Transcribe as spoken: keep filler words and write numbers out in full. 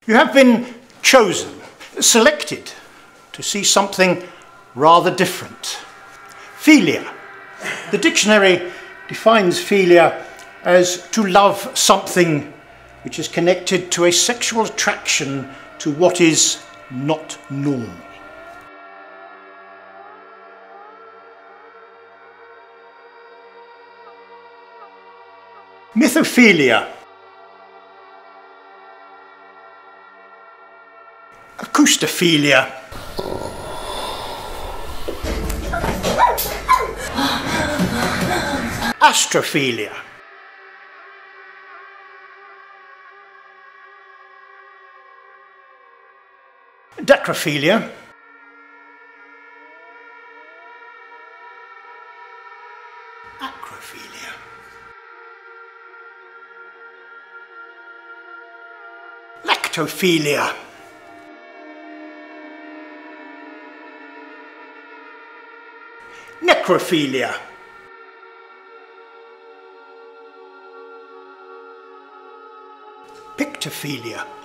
You have been chosen, selected to see something rather different. Philia. The dictionary defines philia as to love something which is connected to a sexual attraction to what is not normal. Mythophilia. Acoustophilia. Astrophilia. Dacrophilia. Acrophilia. Lactophilia. Necrophilia. Pictophilia.